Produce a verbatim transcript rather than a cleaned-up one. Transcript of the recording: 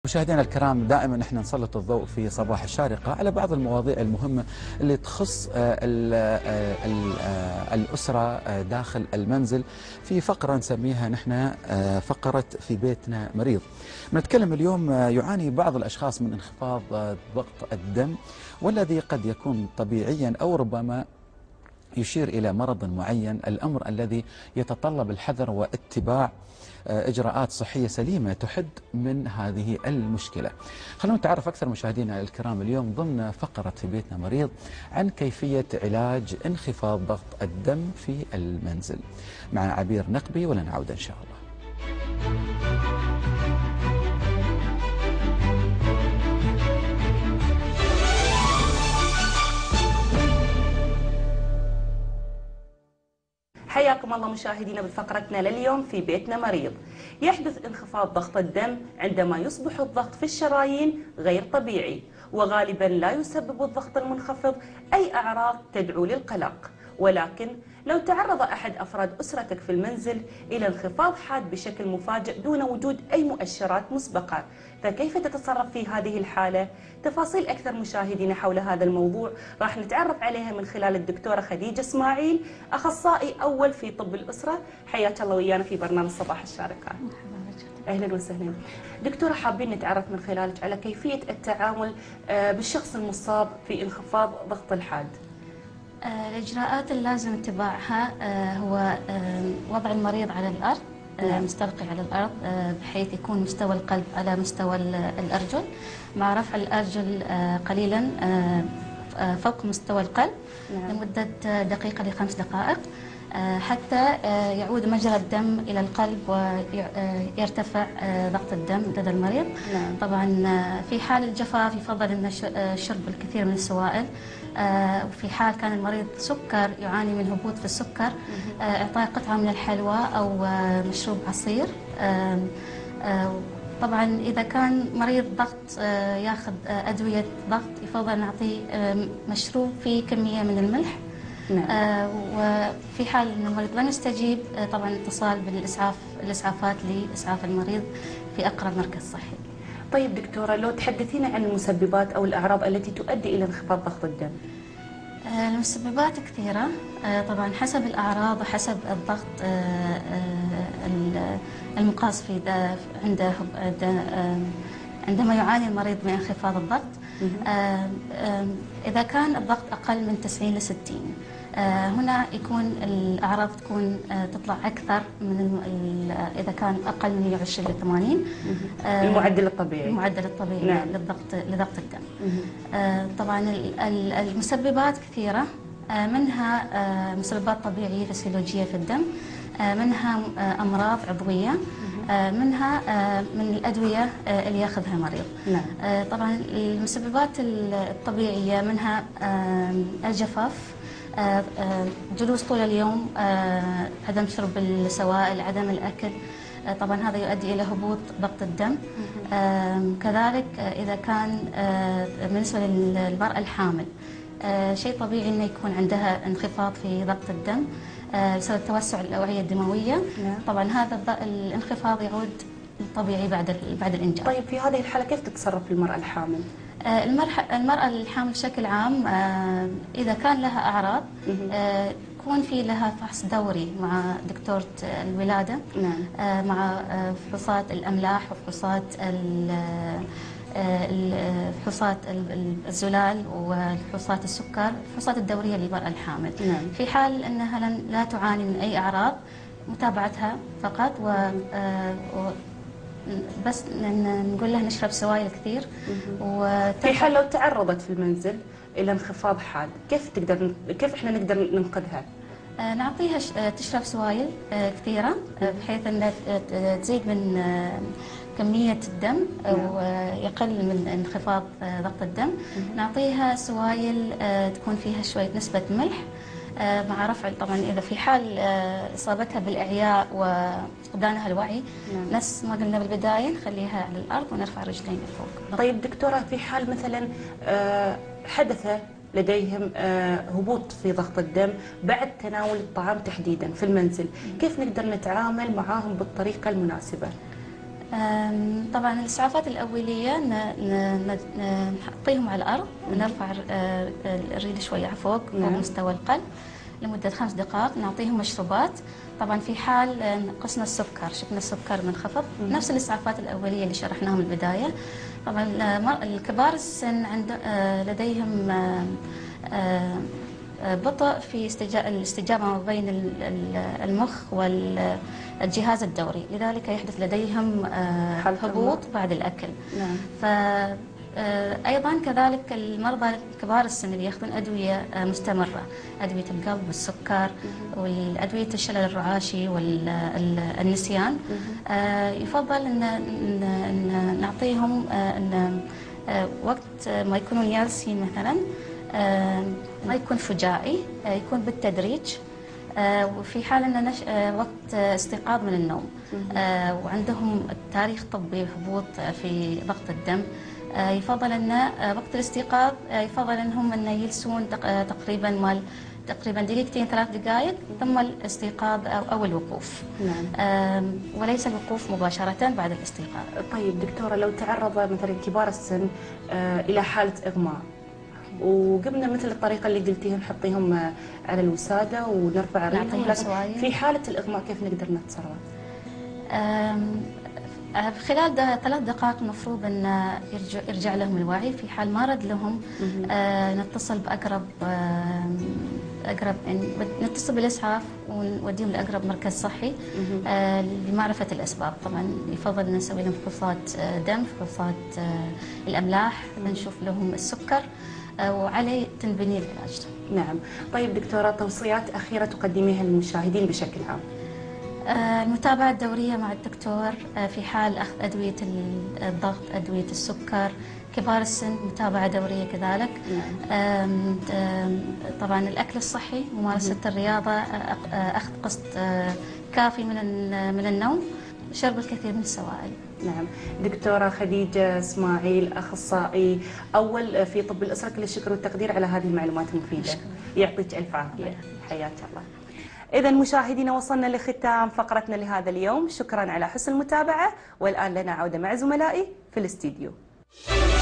مشاهدينا الكرام، دائما نحن نسلط الضوء في صباح الشارقة على بعض المواضيع المهمة اللي تخص ال ال الأسرة داخل المنزل، في فقرة نسميها نحن فقرة في بيتنا مريض. نتكلم اليوم يعاني بعض الأشخاص من انخفاض ضغط الدم، والذي قد يكون طبيعيا أو ربما يشير إلى مرض معين، الأمر الذي يتطلب الحذر واتباع إجراءات صحية سليمة تحد من هذه المشكلة. خلونا نتعرف أكثر مشاهدينا الكرام اليوم ضمن فقرة في بيتنا مريض عن كيفية علاج انخفاض ضغط الدم في المنزل مع عبير نقبي، ولنعود إن شاء الله. حياكم الله مشاهدينا بفقرتنا لليوم في بيتنا مريض. يحدث انخفاض ضغط الدم عندما يصبح الضغط في الشرايين غير طبيعي، وغالبا لا يسبب الضغط المنخفض أي أعراض تدعو للقلق، ولكن لو تعرض أحد أفراد أسرتك في المنزل إلى انخفاض حاد بشكل مفاجئ دون وجود أي مؤشرات مسبقة، فكيف تتصرف في هذه الحالة؟ تفاصيل أكثر مشاهدينا حول هذا الموضوع راح نتعرف عليها من خلال الدكتورة خديجة إسماعيل، أخصائي أول في طب الأسرة. حياك الله ويانا في برنامج صباح الشارقة. أهلا وسهلا دكتورة، حابين نتعرف من خلالك على كيفية التعامل بالشخص المصاب في انخفاض ضغط الحاد. الإجراءات اللازم اتباعها هو وضع المريض على الأرض، نعم. مستلقي على الأرض بحيث يكون مستوى القلب على مستوى الأرجل، مع رفع الأرجل قليلا فوق مستوى القلب، نعم. لمدة دقيقة لخمس دقائق حتى يعود مجرى الدم إلى القلب ويرتفع ضغط الدم لدى المريض، نعم. طبعا في حال الجفاف يفضل أن شرب الكثير من السوائل، وفي حال كان المريض سكر يعاني من هبوط في السكر، إعطاء قطعة من الحلوى أو مشروب عصير. طبعا إذا كان مريض ضغط ياخذ أدوية ضغط يفضل نعطيه مشروب فيه كمية من الملح، نعم. آه وفي حال ان المريض لم يستجيب آه طبعا اتصال بالاسعاف الاسعافات لاسعاف المريض في اقرب مركز صحي. طيب دكتوره، لو تحدثينا عن المسببات او الاعراض التي تؤدي الى انخفاض ضغط الدم. آه المسببات كثيره، آه طبعا حسب الاعراض وحسب الضغط آه آه المقاس في عنده آه عندما يعاني المريض من انخفاض الضغط. آه آه إذا كان الضغط أقل من تسعين لستين، آه هنا يكون الأعراض تكون آه تطلع أكثر من إذا كان أقل من مئة وعشرين ل ثمانين، آه المعدل الطبيعي المعدل الطبيعي، نعم. للضغط لضغط الدم. آه طبعا المسببات كثيرة، آه منها آه مسببات طبيعية فسيولوجية في الدم، آه منها آه أمراض عضوية، منها من الأدوية اللي ياخذها المريض، نعم. طبعا المسببات الطبيعية منها الجفاف، جلوس طول اليوم، عدم شرب السوائل، عدم الأكل، طبعا هذا يؤدي إلى هبوط ضغط الدم. كذلك إذا كان بالنسبة للمرأة الحامل، شيء طبيعي أنه يكون عندها انخفاض في ضغط الدم بسبب توسع الأوعية الدموية، نعم. طبعا هذا الانخفاض يعود طبيعي بعد بعد الإنجاب. طيب في هذه الحالة كيف تتصرف المرأة الحامل؟ المرأة الحامل بشكل عام إذا كان لها أعراض يكون في لها فحص دوري مع دكتورة الولادة، نعم. مع فحوصات الأملاح وفحوصات الفحوصات الزلال وفحوصات السكر، الفحوصات الدورية للمرأة الحامل، نعم. في حال أنها لا تعاني من أي أعراض متابعتها فقط، و بس نقول لها نشرب سوائل كثير. في حال لو تعرضت في المنزل إلى انخفاض حاد، كيف تقدر كيف إحنا نقدر ننقذها؟ نعطيها تشرب سوائل كثيرة بحيث أنها تزيد من كمية الدم ويقل من انخفاض ضغط الدم. نعطيها سوائل تكون فيها شوية نسبة ملح، مع رفع طبعا إذا في حال إصابتها بالإعياء وفقدانها الوعي، نفس ما قلنا بالبداية نخليها على الأرض ونرفع رجلين لفوق. طيب دكتورة، في حال مثلا حدث لديهم هبوط في ضغط الدم بعد تناول الطعام تحديدا في المنزل، كيف نقدر نتعامل معاهم بالطريقة المناسبة؟ طبعا الإسعافات الأولية نحطيهم على الأرض، نرفع الريل شوية فوق فوق مستوى القلب لمدة خمس دقائق، نعطيهم مشروبات. طبعا في حال نقصنا السكر، شفنا السكر منخفض، نفس الإسعافات الأولية اللي شرحناها من البداية. طبعا الكبار السن عند لديهم بطء في الاستجابة ما بين المخ والجهاز الدوري، لذلك يحدث لديهم هبوط بعد الأكل. نعم. ف أيضا كذلك المرضى كبار السن اللي يأخذون أدوية مستمرة، أدوية القلب والسكر والأدوية الشلل الرعاشي والنسيان، يفضل أن نعطيهم أن وقت ما يكونون يالسين مثلا ما يكون فجائي، يكون بالتدريج. وفي حال أن نش... وقت استيقاظ من النوم وعندهم تاريخ طبي هبوط في ضغط الدم، يفضل أن وقت الاستيقاظ يفضل أنهم أن يلسون تقريبا مال تقريبا دقيقتين ثلاث دقائق ثم الاستيقاظ أو, أو الوقوف. نعم. وليس الوقوف مباشرة بعد الاستيقاظ. طيب دكتورة، لو تعرض مثلا كبار السن إلى حالة إغماء وقمنا مثل الطريقة اللي قلتيها نحطيهم على الوسادة ونرفع ريلهم، لكن في حالة الإغماء كيف نقدر نتصرف؟ خلال ثلاث دقائق المفروض أن يرجع, يرجع لهم الوعي. في حال ما رد لهم آه نتصل بأقرب آه أقرب يعني نتصل بالإسعاف ونوديهم لأقرب مركز صحي آه لمعرفة الأسباب. طبعا يفضل أن نسوي لهم فحوصات دم، فحوصات آه الأملاح، نشوف لهم السكر آه وعليه تنبني العلاج. نعم. طيب دكتورة، توصيات أخيرة تقدميها للمشاهدين بشكل عام؟ المتابعة الدورية مع الدكتور في حال أخذ أدوية الضغط، أدوية السكر. كبار السن متابعة دورية كذلك. نعم. طبعا الأكل الصحي، ممارسة الرياضة، أخذ قسط كافي من من النوم، شرب الكثير من السوائل. نعم. دكتورة خديجة اسماعيل، أخصائي أول في طب الأسرة، كل الشكر والتقدير على هذه المعلومات المفيدة. يعطيك ألف عافية. حياك الله. إذا مشاهدينا، وصلنا لختام فقرتنا لهذا اليوم. شكرا على حسن المتابعة، والآن لنا عودة مع زملائي في الاستديو.